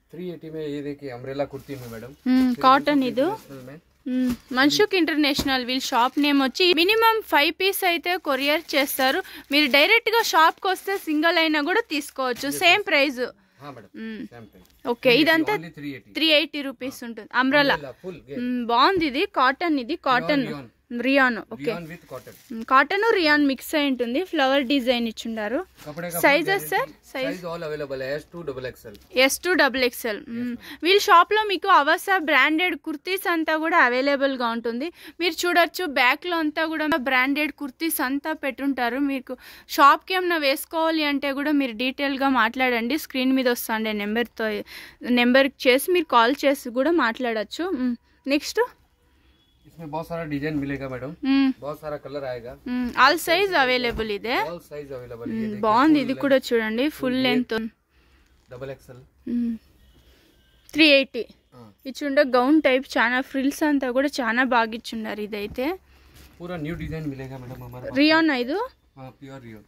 380 में ये देखिए अम्ब्रेला कुर्ती में मैडम కాటన్ ఇది మన్షుక్ ఇంటర్నేషనల్ వీళ్ళ షాప్ నేమ్ వచ్చి మినిమం 5 పీస్ అయితే కొరియర్ చేస్తారు. మీరు డైరెక్ట్ గా షాప్ కి వస్తే సింగిల్ అయినా కూడా తీసుకోవచ్చు. Same price. ఓకే, ఇదంతా 380 రూపీస్ ఉంటుంది. అంబ్రెలా బాగుంది. ఇది కాటన్. ఇది cotton rayon. Okay, cotton rayon mix అయి ఉంటుంది. ఫ్లవర్ డిజైన్ ఇచ్చిండారు. Sizes sir? Size S2XL. వీళ్ళ షాప్ లో మీకు అవసా బ్రాండెడ్ కుర్తీస్ అంతా కూడా అవైలబుల్ గా ఉంటుంది. మీరు చూడొచ్చు బ్యాక్ లో అంతా కూడా బ్రాండెడ్ కుర్తీస్ అంతా పెట్టుంటారు. మీకు షాప్ కి ఏమైనా వేసుకోవాలి అంటే కూడా మీరు డీటెయిల్ గా మాట్లాడండి. స్క్రీన్ మీద వస్తుండే నెంబర్ చేసి మీరు కాల్ చేసి కూడా మాట్లాడచ్చు. నెక్స్ట్ इसमें बहुत सारा डिजाइन मिलेगा मैडम, बहुत सारा कलर आएगा. ఆల్ సైజ్ అవైలబుల్ ఇదే. All size available. బాగుంది. ఇది కూడా చూడండి ఫుల్ లెంత్. XXL 380. ఇచ్చుండే గౌన్ టైప్ చాలా ఫ్రిల్స్ అంతా కూడా చాలా బాగా ఇచ్చున్నారు. ఇదైతే पूरा न्यू डिजाइन मिलेगा मैडम हमारे पास. రియాన్ ఇది. हां, प्योर रियॉन.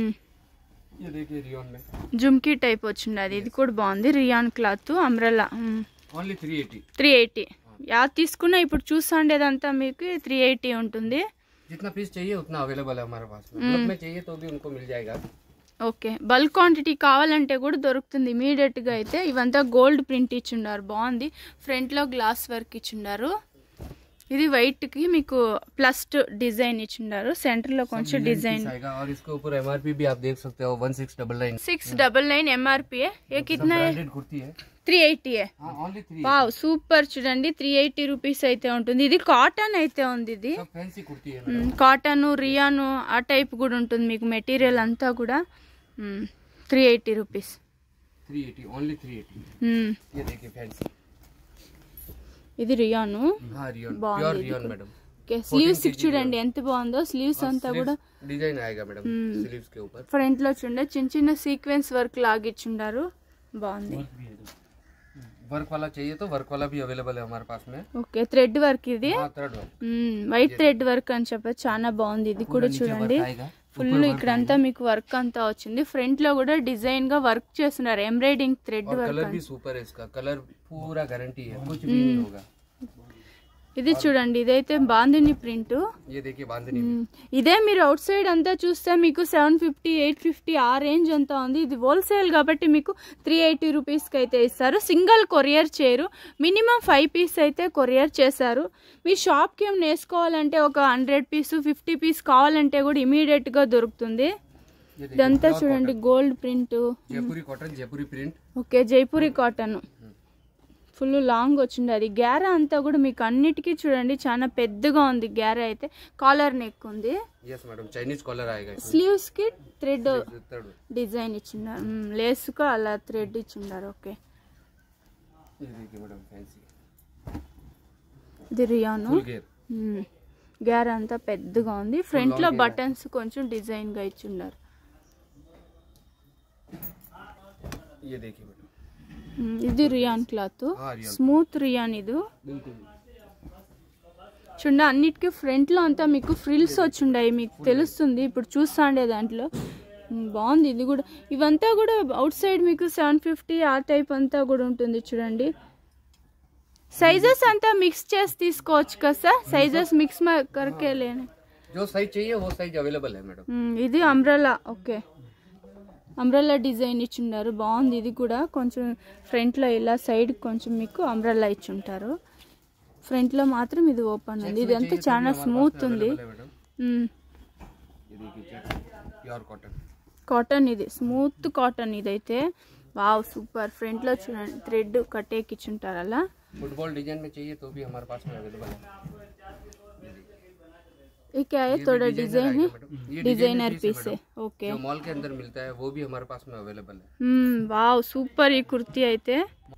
ये देखिए रियॉन में జుమ్కీ టైప్ వచ్చింది. ఇది కూడా బాగుంది. Rayon cloth umbrella. ఓన్లీ 380. యా తీసుకున్నా ఇప్పుడు చూసాండేదంతా మీకు 380 ఉంటుంది. जितना पीस चाहिए उतना अवेलेबल है हमारे पास. बल्क में चाहिए तो भी उनको मिल जाएगा. ఓకే, బల్క్ క్వాంటిటీ కావాలంటే కూడా దొరుకుతుంది ఇమీడియట్ గా. అయితే ఇవంతా గోల్డ్ ప్రింట్ ఇచ్చిండారు. బాగుంది. ఫ్రంట్ లో గ్లాస్ వర్క్ ఇచ్చిండారు. ఇది వైట్ కి మీకు ప్లస్ డిజైన్ ఇచ్చిండారు. సెంటర్ లో కొంచెం డిజైన్. और इसके ऊपर एमआरपी भी आप देख सकते हो 1699. 699 एमआरपी है. ये कितना है? कुर्ती है 380 है. Wow, super. చూడండి 380 రూపీస్ అయితే ఉంటుంది. ఇది కాటన్ అయితే ఉంది. ఇది కాటన్ రియాన్ ఆ టైప్ కూడా ఉంటుంది. మీకు మెటీరియల్ అంతా కూడా 380 రూపీస్. 380 ఓన్లీ 380. ये देखिए फैंसी. ఇది రియాన్. బాగుంది. ఓకే, స్లీవ్స్ చూడండి ఎంత బాగుందో. స్లీవ్స్ అంతా కూడా డిజైన్ आएगा मैडम स्लीव्स के ऊपर. ఫ్రంట్ లో చూడండి చిన్న చిన్న సీక్వెన్స్ వర్క్ లాగిచ్చుండారు. బాగుంది. वर्क वाला चाहिए तो वर्क वाला भी अवेलेबल है हमारे पास में. Okay, thread work. ఇది thread work, white thread work అని చెప్పచ్చు. చాలా బాగుంది. ఇది కూడా చూడండి ఫుల్ ఇక్కడంతా మీకు వర్క్ అంతా వచ్చింది. ఫ్రంట్ లో కూడా డిజైన్ గా వర్క్ చేస్తున్నారు. Embroidering thread work. कलर भी सुपर है. इसका कलर पूरा गारंटी है, कुछ भी नहीं होगा. ఇది చూడండి ఇదైతే బాందిని ప్రింట్. ये देखिए बांधनी. ఇదే మీరు అవుట్ సైడ్ అంతా చూస్తే మీకు 750 850 ఆ రేంజ్ అంతా ఉంది. ఇది హోల్సేల్ కాబట్టి మీకు 380 రూపీస్ కి అయితే ఇస్తారు. సింగిల్ కొరియర్ చేయరు. మినిమం 5 పీస్ అయితే కొరియర్ చేశారు. మీ షాప్ కి ఏం వేసుకోవాలంటే ఒక 100 పీస్ 50 పీస్ కావాలంటే కూడా ఇమీడియట్ గా దొరుకుతుంది. ఇదంతా చూడండి gold print. Jaipuri cotton, Jaipuri print. Okay, Jaipuri cotton full long వచ్చింది. అది గ్యారా అంతా కూడా మీకు అన్నిటికీ చూడండి చాలా పెద్దగా ఉంది. గ్యారా అయితే కాలర్ నెక్ ఉంది. స్లీవ్స్ కి థ్రెడ్ డిజైన్ ఇచ్చిన్నారు. లేస్ కు అలా థ్రెడ్ ఇచ్చిన్నారు. ఓకే, ఇది రియాన్. గ్యారా అంతా పెద్దగా ఉంది. ఫ్రంట్ లో బటన్స్ కొంచెం డిజైన్ గా ఇచ్చిన్నారు. ఇది రియాన్ క్లాత్. Smooth rayon. ఇది చూడండి అన్నిటికీ ఫ్రంట్ లో అంతా మీకు ఫ్రిల్స్ వచ్చిండాయి. మీకు తెలుస్తుంది ఇప్పుడు చూస్తాండే దాంట్లో. బాగుంది. ఇది కూడా ఇవంతా కూడా అవుట్ సైడ్ మీకు 750 ఆ టైప్ అంతా కూడా ఉంటుంది. చూడండి సైజెస్ అంతా మిక్స్ చేసి తీసుకోవచ్చు కదా సార్? సైజెస్ మిక్స్ करके लेने जो साइज चाहिए वो साइज अवेलेबल है मैडम. ఇది అంబ్రెలా. ఓకే, అంబ్రెల్లా డిజైన్ ఇచ్చిండారు. బాగుంది. ఇది కూడా కొంచెం ఫ్రంట్ లో ఇలా సైడ్ కొంచెం మీకు అంబ్రెల్లా ఇచ్చుంటారు. ఫ్రంట్ లో మాత్రం ఇది ఓపెన్ ఉంది. ఇది అంతా చాలా స్మూత్ ఉంది. కాటన్. ఇది స్మూత్ కాటన్. ఇదైతే వావ్ సూపర్. ఫ్రంట్ లో చూడండి థ్రెడ్ కట్టేకి ఇచ్చుంటారు అలా. फुटबॉल डिजाइन में चाहिए तो भी हमारे पास में अवेलेबल है. ये क्या है? थोड़ा डिजाइन है, डिजाइनर पीस है. ओके, जो मॉल के अंदर मिलता है वो भी हमारे पास में अवेलेबल है. Wow super. ఈ కుర్తీ అయితే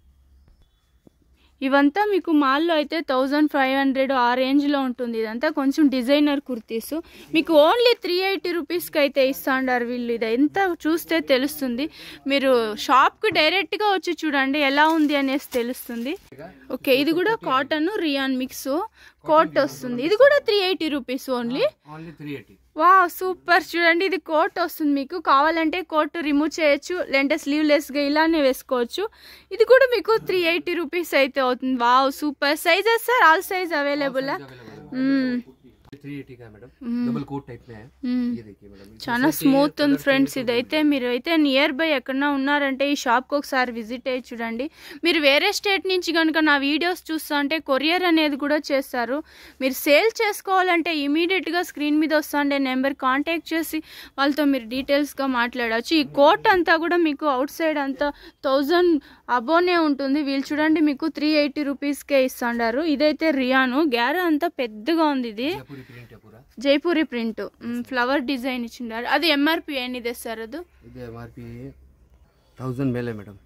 ఇవంతా మీకు మాల్లో అయితే 1500 ఆ రేంజ్ లో ఉంటుంది. ఇదంతా కొంచెం డిజైనర్ కుర్తీస్. మీకు ఓన్లీ 380 రూపీస్ కి అయితే ఇస్తాండారు వీళ్ళు. ఇది ఎంత చూస్తే తెలుస్తుంది. మీరు షాప్ కు డైరెక్ట్ గా వచ్చి చూడండి ఎలా ఉంది అనేసి తెలుస్తుంది. ఓకే, ఇది కూడా కాటన్ రియాన్ మిక్స్ కోట్ వస్తుంది. ఇది కూడా 380 రూపీస్ ఓన్లీ. వా సూపర్. చూడండి ఇది కోట్ వస్తుంది, మీకు కావాలంటే కోట్ రిమూవ్ చేయొచ్చు, లేదంటే స్లీవ్లెస్గా ఇలానే వేసుకోవచ్చు. ఇది కూడా మీకు 380 రూపీస్ అయితే అవుతుంది. Wow super. Sizes sir all size available? 380 का मैडम, डबल कोट टाइप में है। ये देखिए मैडम, చాలా స్మూత్ ఉంది ఫ్రెండ్స్. ఇదైతే మీరు అయితే నియర్ బై ఎక్కడన్నా ఉన్నారంటే ఈ షాప్కి ఒకసారి విజిట్ అయ్యి చూడండి. మీరు వేరే స్టేట్ నుంచి కనుక నా వీడియోస్ చూస్తా అంటే కొరియర్ అనేది కూడా చేస్తారు. మీరు సేల్ చేసుకోవాలంటే ఇమీడియట్గా స్క్రీన్ మీద వస్తుండే నెంబర్ కాంటాక్ట్ చేసి వాళ్ళతో మీరు డీటెయిల్స్గా మాట్లాడవచ్చు. ఈ కోట్ అంతా కూడా మీకు అవుట్ సైడ్ అంతా 1000 అబోనే ఉంటుంది. వీళ్ళు చూడండి మీకు 380 రూపీస్కే ఇస్తాండారు. ఇదైతే రియాను, గ్యారా అంతా పెద్దగా ఉంది. ఇది జైపూరి ప్రింట్ ఫ్లవర్ డిజైన్ ఇచ్చిండారు. అది ఎంఆర్పి ఎన్నిదే సార్? అది ఎంఆర్పి 1000 మేలే మేడం,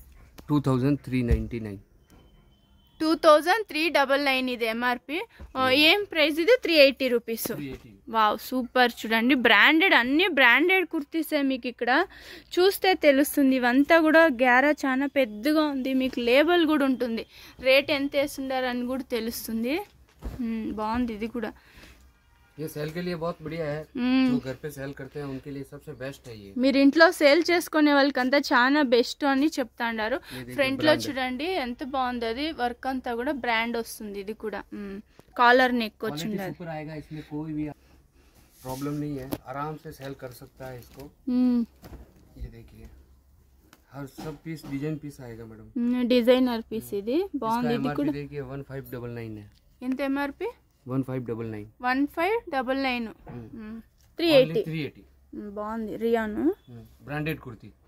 2399. 2399 ఇది ఎంఆర్పి. ఏం ప్రైస్ ఇది? 380 రూపీస్. Wow super. చూడండి బ్రాండెడ్, అన్ని బ్రాండెడ్ కుర్తీసే మీకు ఇక్కడ చూస్తే తెలుస్తుంది. ఇవంతా కూడా గ్యారా చాలా పెద్దగా ఉంది, మీకు లేబుల్ కూడా ఉంటుంది, రేట్ ఎంత వేస్తుండారు అని కూడా తెలుస్తుంది. బాగుంది ఇది కూడా. ये सेल के लिए बहुत बढ़िया है, जो घर पे सेल करते हैं उनके लिए सबसे बेस्ट है ये. మీరు ఇంట్లో సేల్ చేసుకునే వాళ్ళకంతా చాలా బెస్ట్ అని చెప్తాండారు. ఫ్రంట్ లో చూడండి ఎంత బాగుంది, అది వర్క్ అంతా కూడా బ్రాండ్ వస్తుంది. ఇది కూడా కాలర్ నెక్ వచ్చింది. ऊपर आएगा, इसमें कोई भी प्रॉब्लम नहीं है, आराम से सेल कर सकता है इसको. ये देखिए हर सब पीस डिजाइन पीस आएगा मैडम, డిజైనర్ పీస్. ఇది బాగుంది. ఇది కూడా देखिए 1599 है. ఎంత ఎంఆర్పి? 1599. 1599. 380. బాగుంది. Rayon branded kurti.